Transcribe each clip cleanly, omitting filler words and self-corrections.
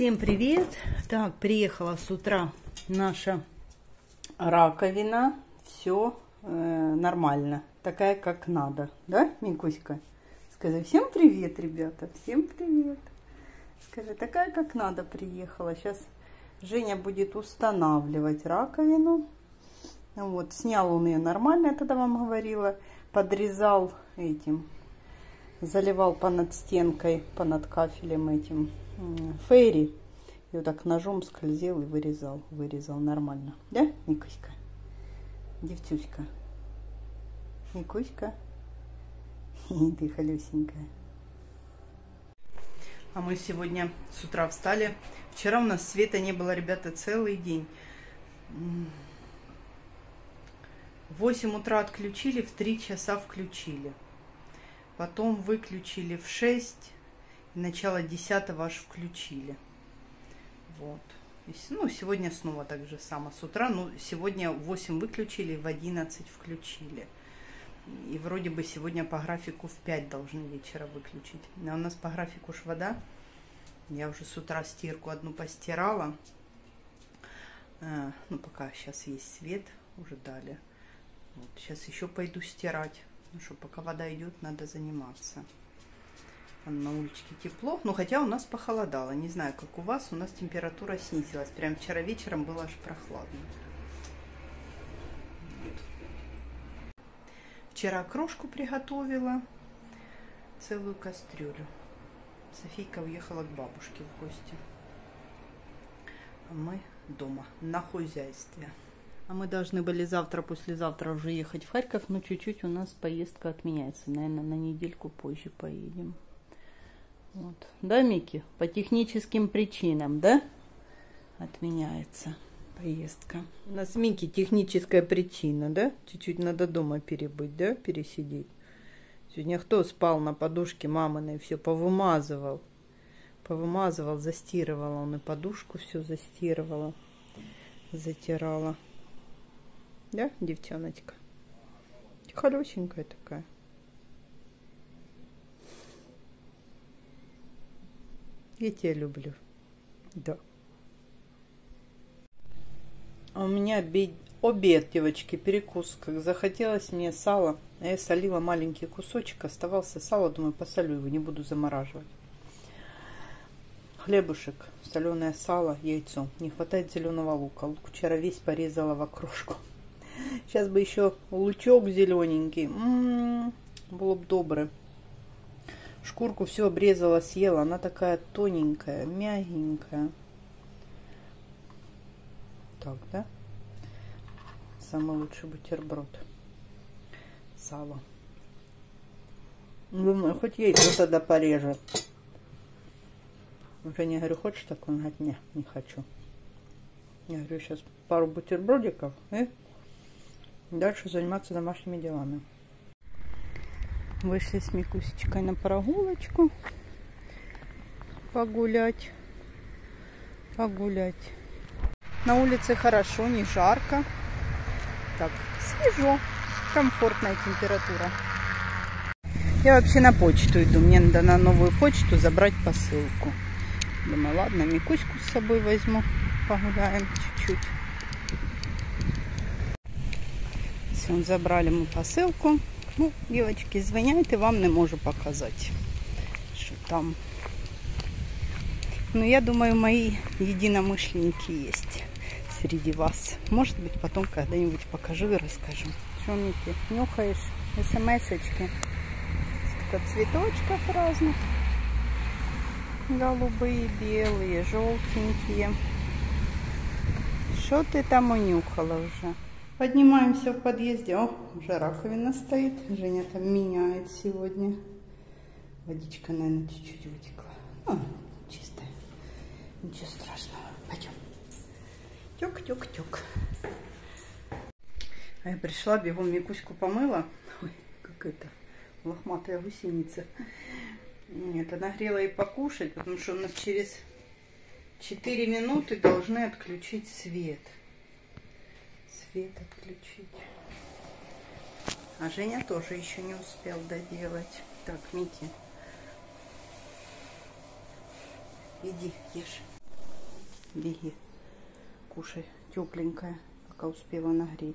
Всем привет! Так, приехала с утра наша раковина. Все нормально. Такая, как надо. Да, Микуська? Скажи всем привет, ребята. Всем привет. Скажи, такая, как надо приехала. Сейчас Женя будет устанавливать раковину. Вот, снял он ее нормально, я тогда вам говорила. Подрезал этим. Заливал понад стенкой, понад кафелем этим фейри. И вот так ножом скользил и вырезал. Вырезал нормально. Да, Микуська? Девчуська. Микуська. Ты холюсенькая. А мы сегодня с утра встали. Вчера у нас света не было, ребята, целый день. В 8 утра отключили, в 3 часа включили. Потом выключили в 6, и начало 10 аж включили. Вот. Ну, сегодня снова так же само с утра. Ну, сегодня в 8 выключили, в 11 включили. И вроде бы сегодня по графику в 5 должны вечера выключить. А у нас по графику ж вода. Я уже с утра стирку одну постирала. Ну, пока сейчас есть свет, уже дали. Вот. Сейчас еще пойду стирать. Ну что, пока вода идет, надо заниматься. Там на уличке тепло. Ну, хотя у нас похолодало. Не знаю, как у вас. У нас температура снизилась. Прям вчера вечером было аж прохладно. Вчера крошку приготовила. Целую кастрюлю. Софийка уехала к бабушке в гости. А мы дома, на хозяйстве. А мы должны были завтра, послезавтра уже ехать в Харьков, но чуть-чуть у нас поездка отменяется. Наверное, на недельку позже поедем. Вот. Да, Мики? По техническим причинам, да? Отменяется поездка. У нас, Мики, техническая причина, да? Чуть-чуть надо дома перебыть, да? Пересидеть. Сегодня кто спал на подушке маминой, все повымазывал. Повымазывал, застирывала. Он и подушку все застирывала, затирала. Да, девчоночка? Холёсенькая такая. Я тебя люблю. Да. А у меня обед, девочки, перекус. Как захотелось мне сала. Я солила маленький кусочек. Оставался сало. Думаю, посолю его, не буду замораживать. Хлебушек, соленое сало, яйцо. Не хватает зеленого лука. Лук вчера весь порезала в окрошку. Сейчас бы еще лучок зелененький. Было бы добре. Шкурку все обрезала, съела. Она такая тоненькая, мягенькая. Так, да? Самый лучший бутерброд. Сало. Думаю, хоть яйцо тогда порежу. Уже не говорю, хочешь так? Он говорит, не, не хочу. Я говорю, сейчас пару бутербродиков и дальше заниматься домашними делами. Вышли с Микусечкой на прогулочку. Погулять. На улице хорошо, не жарко. Так, свежо. Комфортная температура. Я вообще на почту иду. Мне надо на новую почту забрать посылку. Думаю, ладно, Микуську с собой возьму. Погуляем чуть-чуть. Все, забрали мы посылку. Ну, девочки, звоняйте, вам не можу показать, что там. Но я думаю, мои единомышленники есть среди вас. Может быть, потом когда-нибудь покажу и расскажу. Что, Мики, нюхаешь смс-очки? Сколько цветочков разных. Голубые, белые, желтенькие. Что ты там унюхала уже? Поднимаемся в подъезде. О, уже раковина стоит. Женя там меняет сегодня. Водичка, наверное, чуть-чуть вытекла. Ну, чистая. Ничего страшного. Пойдем. Тёк. А я пришла, бегом Микуську помыла. Ой, как это, лохматая гусеница. Нет, нагрела и покушать, потому что у нас через 4 минуты должны отключить свет. Свет отключить. А Женя тоже еще не успел доделать. Так, Мики, иди, ешь. Беги, кушай тепленькое, пока успела нагреть.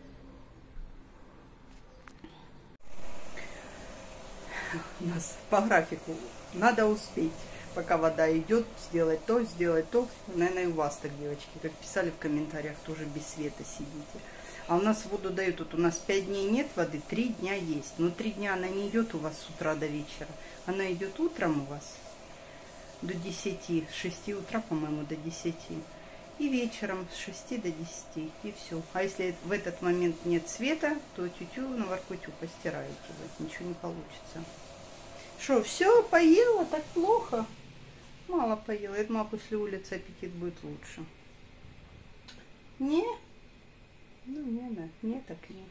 У нас по графику надо успеть, пока вода идет, сделать то. Наверное, и у вас так, девочки, как писали в комментариях, тоже без света сидите. А у нас воду дают, вот у нас 5 дней нет воды, 3 дня есть. Но 3 дня она не идет у вас с утра до вечера. Она идет утром у вас до 10, с 6 утра, по-моему, до 10. И вечером с 6 до 10. И все. А если в этот момент нет света, то тютю на воркутю постираете. Вот, ничего не получится. Что, все, поела? Так плохо? Мало поела. Я думала, после улицы аппетит будет лучше. Не? Ну, не, так не.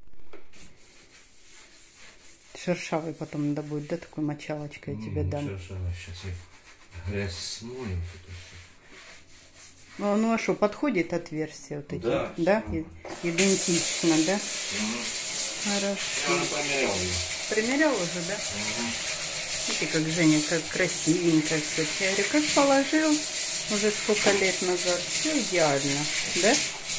Шершавый потом надо будет, да, такой мочалочкой я тебе дам. Шершавый, сейчас я грязь смоем. Ну а что, подходит отверстие вот эти? Да. Да? Идентично, да? Угу. Хорошо. Я померял ее. Примерял уже, да? Угу. Видите, как Женя, как красивенько все. Я говорю, как положил уже сколько лет назад. Все идеально, да?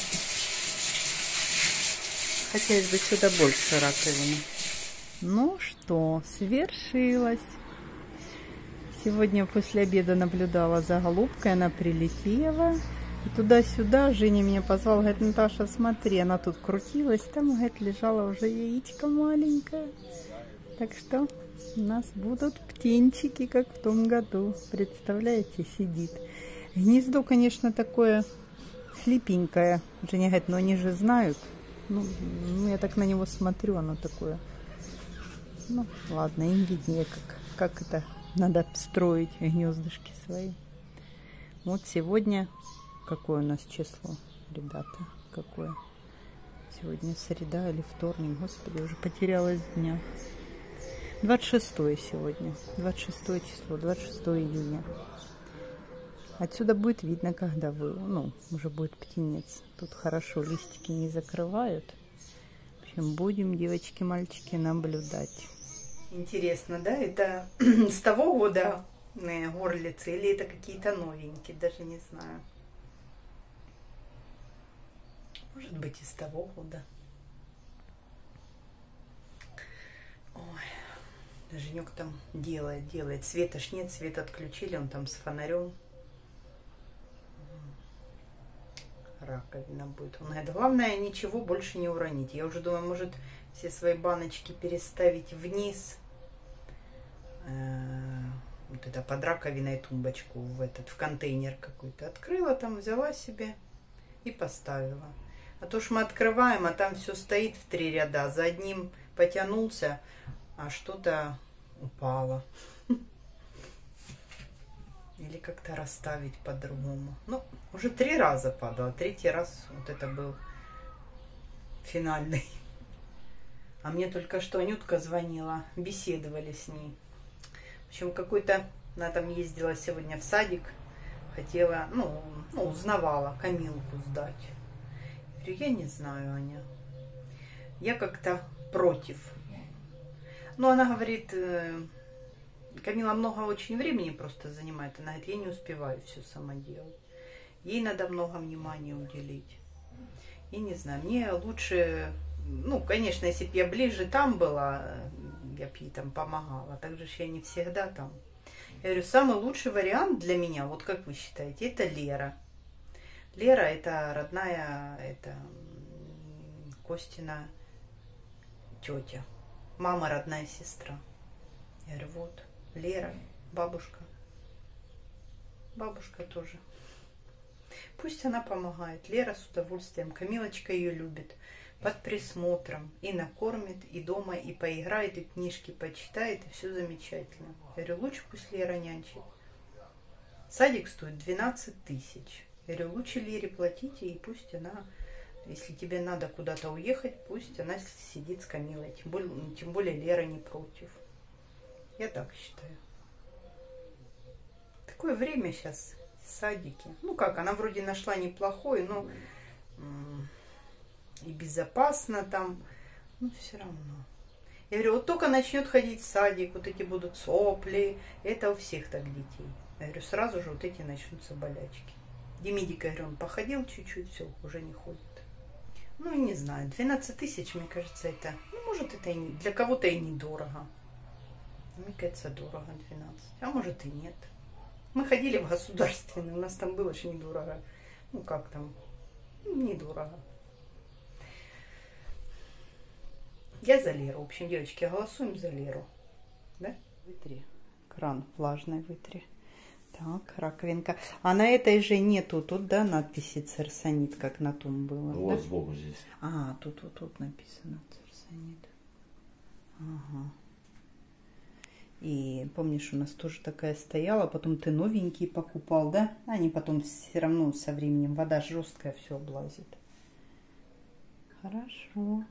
Хотелось бы сюда больше раковины. Ну что, свершилось. Сегодня после обеда наблюдала за голубкой, она прилетела. И туда-сюда Женя меня позвал, говорит, Наташа, смотри, она тут крутилась, там, говорит, лежала уже яичко маленькое. Так что у нас будут птенчики, как в том году. Представляете, сидит. Гнездо, конечно, такое хлипенькое. Женя говорит, но они же знают. Ну, я так на него смотрю, оно такое. Ну, ладно, им виднее, как это надо строить гнездышки свои. Вот сегодня, какое у нас число, ребята, какое? Сегодня среда или вторник, господи, уже потерялась дня. 26 сегодня, 26 число, 26 июня. Отсюда будет видно, когда уже будет птенец. Тут хорошо листики не закрывают. В общем, будем, девочки, мальчики, наблюдать. Интересно, да? Это с того года горлицы или это какие-то новенькие? Даже не знаю. Может быть, и с того года. Ой, Женек там делает. Света ж нет, свет отключили, он там с фонарем. Раковина будет. Он говорит, главное ничего больше не уронить. Я уже думаю, может все свои баночки переставить вниз. Вот это под раковиной тумбочку в контейнер какой-то. Открыла там, взяла себе и поставила. А то ж мы открываем, а там все стоит в 3 ряда. За одним потянулся, а что-то упало. Или как-то расставить по-другому. Ну, уже 3 раза падало. 3-й раз вот это был финальный. А мне только что Анютка звонила. Беседовали с ней. В общем, какой-то... Она там ездила сегодня в садик. Хотела, узнавала Камилку сдать. Я говорю, я не знаю, Аня. Я как-то против. Но она говорит... Камила много очень времени просто занимает. Она говорит, я не успеваю все сама делать. Ей надо много внимания уделить. Я не знаю, мне лучше... конечно, если бы я ближе там была, я бы ей там помогала. Так же я не всегда там. Я говорю, самый лучший вариант для меня, вот как вы считаете, это Лера. Лера это родная, это Костина тетя. Мама родная сестра. Я говорю, вот. Лера, бабушка. Бабушка тоже. Пусть она помогает. Лера с удовольствием. Камилочка ее любит. Под присмотром. И накормит, и дома, и поиграет, и книжки почитает, и все замечательно. Я говорю, лучше пусть Лера нянчит. Садик стоит 12 000. Я говорю, лучше Лере платите, и пусть она, если тебе надо куда-то уехать, пусть она сидит с Камилой. Тем более Лера не против. Я так считаю. Такое время сейчас, садики. Она вроде нашла неплохой, но и безопасно там, все равно. Я говорю, вот только начнет ходить в садик, вот эти будут сопли, это у всех так детей. Я говорю, сразу же вот эти начнутся болячки. Демидик, говорю, он походил чуть-чуть, все, уже не ходит. Ну, не знаю, 12 тысяч, мне кажется, это, ну, может, это и не, для кого-то и недорого. Мне кажется, дорого 12, а может и нет. Мы ходили в государственный, у нас там было же недорого. Ну, как там, недорого. Я за Леру. В общем, девочки, голосуем за Леру. Да? Вытри. Кран влажный вытри. Так, раковинка. А на этой же нету тут, да, надписи церсонит, как на том было? Вот да? сбоку здесь. А, тут написано церсонит. Ага. И помнишь, у нас тоже такая стояла, потом ты новенькие покупал, да? Они потом все равно со временем, вода жесткая, все облазит. Хорошо.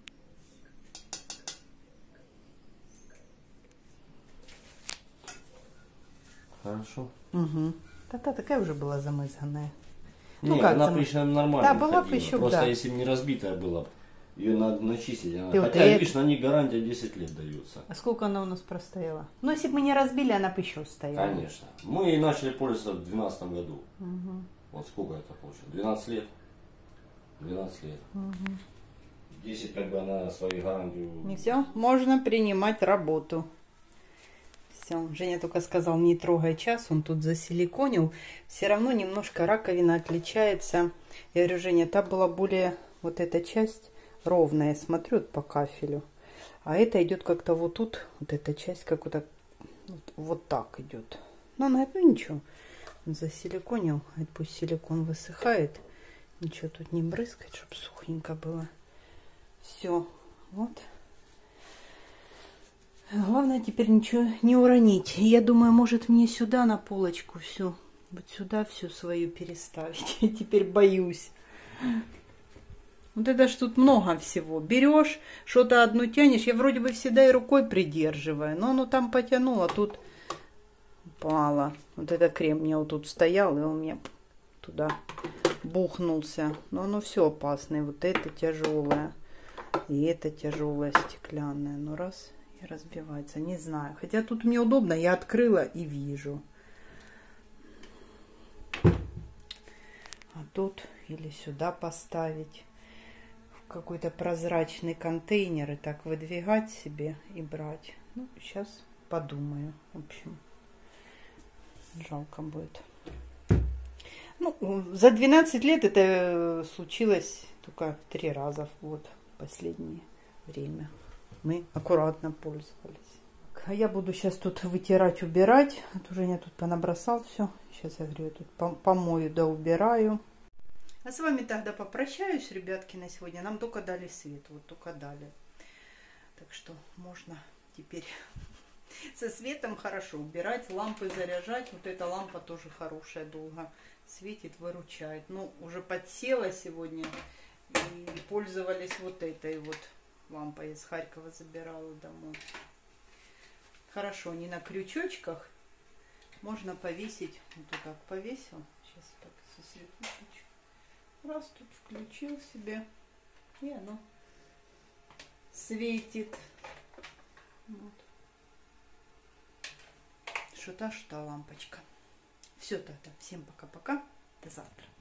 Хорошо. Угу. Та такая уже была замызганная. Ну, как она там? причем нормально. Да, была бы ходила. еще, Просто да. если бы не разбитая была, ее надо начистить. Она... И вот Хотя, это- видишь, на них гарантия 10 лет дается. А сколько она у нас простояла? Ну, если бы мы не разбили, она бы еще стояла. Конечно. Мы ей начали пользоваться в 2012 году. Угу. Вот сколько это получилось? 12 лет. 12 лет. Угу. 10 как бы она свою гарантию... И все, можно принимать работу. Все, Женя только сказал, не трогай час, он тут засиликонил. Все равно немножко раковина отличается. Я говорю, Женя, та была более, вот эта часть ровная, смотрю вот по кафелю. А это идет как-то вот тут, вот эта часть как вот так идет. Ну, на это ничего. Он засиликонил, пусть силикон высыхает. Ничего тут не брызгать, чтобы сухенько было. Все, вот. Главное теперь ничего не уронить. Я думаю, может мне сюда на полочку все, вот сюда всю свою переставить. Я теперь боюсь. Вот это ж тут много всего. Берешь, что-то одну тянешь. Я вроде бы всегда и рукой придерживаю. Но оно там потянуло, тут упало. Вот это крем мне вот тут стоял, и он мне туда бухнулся. Но оно все опасное. Вот это тяжелое. И это тяжелое стеклянное. Ну раз... и разбивается, не знаю. Хотя тут мне удобно, я открыла и вижу. А тут или сюда поставить в какой-то прозрачный контейнер и так выдвигать себе и брать. Ну, сейчас подумаю. В общем, жалко будет. Ну, за 12 лет это случилось только 3 раза вот в последнее время. Мы аккуратно пользовались. А я буду сейчас тут вытирать, убирать. А то Женя тут понабросал все. Сейчас я говорю, я тут помою да убираю. А с вами тогда попрощаюсь, ребятки, на сегодня. Нам только дали свет, вот только дали. Так что можно теперь со светом хорошо убирать, лампы заряжать. Вот эта лампа тоже хорошая, долго светит, выручает. Ну, уже подсела сегодня и пользовались вот этой вот лампа из Харькова забирала домой. Хорошо, не на крючочках. Можно повесить. Вот так повесил. Сейчас так сосредоточу. Раз тут включил себе. И оно светит. Вот. Что-то лампочка. Все, тогда. Всем пока-пока. До завтра.